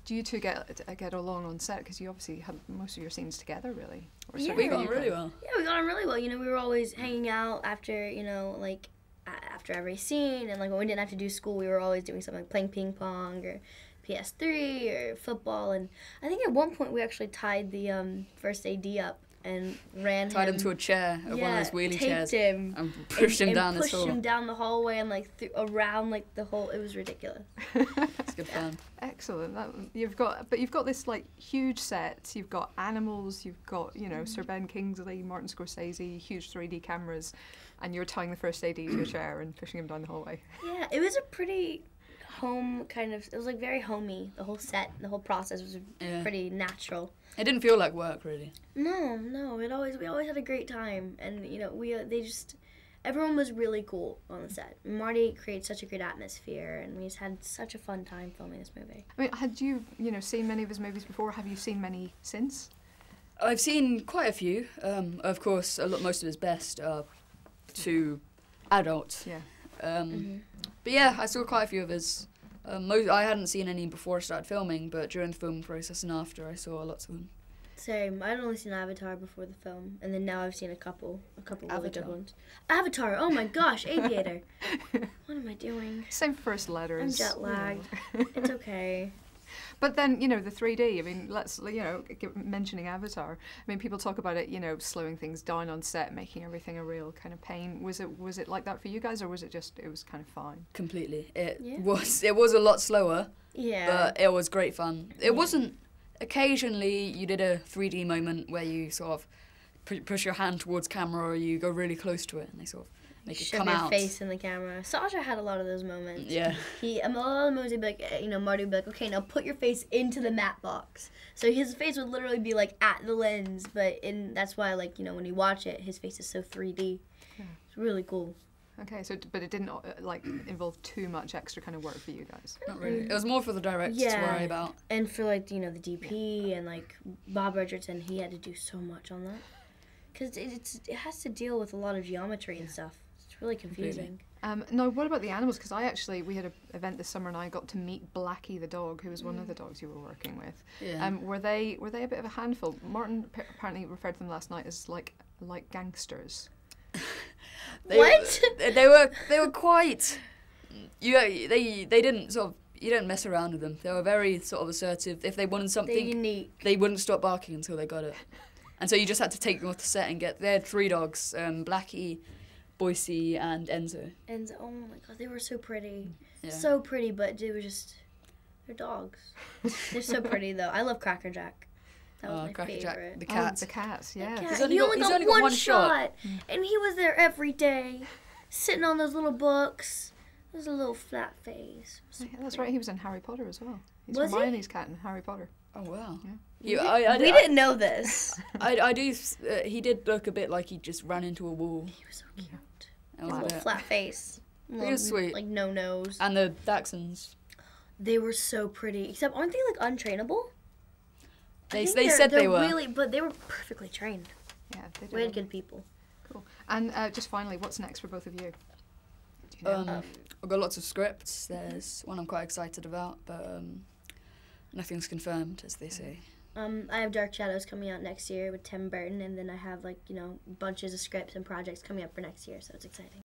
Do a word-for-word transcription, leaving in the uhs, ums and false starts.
do you two get get along on set? Because you obviously have most of your scenes together, really. Or Yeah. certainly We got you on really guys. well. Yeah, we got on really well. You know, we were always hanging out after, you know, like a- after every scene, and like when we didn't have to do school, we were always doing something like playing ping pong or P S three or football. And I think at one point we actually tied the um, first A D up and ran Tied him him to a chair, uh, yeah, one of those wheelie taped chairs, him and pushed and, him down and the pushed hall. him down the hallway and like th- around like the whole. It was ridiculous. It's good fun. Excellent. That, you've got, but you've got this like huge set. You've got animals. You've got, you know, Mm-hmm. Sir Ben Kingsley, Martin Scorsese, huge three D cameras, and you're tying the first A D to a chair and pushing him down the hallway. Yeah, it was a pretty home kind of. It was like very homey. The whole set, the whole process was Yeah. pretty natural. It didn't feel like work, really. No, no, it always we always had a great time, and you know we uh, they just everyone was really cool on the set. Marty created such a great atmosphere, and we just had such a fun time filming this movie. I mean, had you, you know, seen many of his movies before? Have you seen many since? I've seen quite a few. Um, of course, a lot, most of his best are to adults. Yeah. Um, Mm-hmm. But yeah, I saw quite a few of his. Um, mo- I hadn't seen any before I started filming, but during the film process and after, I saw lots of them. Same. I'd only seen Avatar before the film, and then now I've seen a couple, a couple really Avatar. good ones. Avatar. Oh my gosh, Aviator. What am I doing? Same first letters. I'm jet you know. lagged. It's okay. But then, you know, the three D, I mean, let's, you know, g- mentioning Avatar, I mean, people talk about it, you know, slowing things down on set, making everything a real kind of pain. Was it was it like that for you guys, or was it just, it was kind of fine? Completely. It Yeah. was. It was a lot slower, Yeah. but it was great fun. It wasn't. Occasionally, you did a three D moment where you sort of pu- push your hand towards camera, or you go really close to it, and they sort of make it Shove come your out. face in the camera. Sasha had a lot of those moments. Yeah. He, um, a lot of the movies would be like, eh, you know, Marty would be like, okay, now put your face into the matte box. So his face would literally be like at the lens, but in that's why, like, you know, when you watch it, his face is so three D. Yeah. It's really cool. Okay, so, but it didn't, uh, like, involve too much extra kind of work for you guys? Not really. It was more for the director to Yeah. worry about. And for, like, you know, the D P and, like, Bob Richardson, he had to do so much on that. Because it, it's, it has to deal with a lot of geometry and stuff. It's really confusing. Um, no, what about the animals? Because I actually, we had an event this summer and I got to meet Blackie the dog, who was one of the dogs you were working with. Yeah. Um, were they were they a bit of a handful? Martin p- apparently referred to them last night as like like gangsters. They, What? They were. They were quite. You. They. They didn't sort of. You don't mess around with them. They were very sort of assertive. If they wanted They're something, unique. they wouldn't stop barking until they got it. And so you just had to take them off the set and get. They had three dogs: um, Blackie, Boise, and Enzo. And, oh my god, they were so pretty. Yeah. So pretty, but they were just, they're dogs. They're so pretty, though. I love Cracker Jack. That was Oh, my Cracker Jack, favorite. the Oh, cat. the cats, yeah. Cat. He's only he got- only he's got, only got one, one shot. shot, and he was there every day, sitting on those little books. There's a little flat face. So Yeah, that's right. He was in Harry Potter as well. He's Was he? Hermione's cat in Harry Potter. Oh wow. Yeah. You, I, I, we I, didn't know this. I, I do. Uh, he did look a bit like he just ran into a wall. He was so cute. That His was little it. flat face. Little, was sweet. Like no nose. And the Dachshunds. They were so pretty. Except aren't they like untrainable? I They think they they're- said they they're were. Really, but they were perfectly trained. Yeah, they did. We had well. good people. Cool. And uh, just finally, what's next for both of you? Do you know? Um, I've got lots of scripts. There's one I'm quite excited about, but um, nothing's confirmed, as they say. Um, I have Dark Shadows coming out next year with Tim Burton, and then I have like you know bunches of scripts and projects coming up for next year, so it's exciting.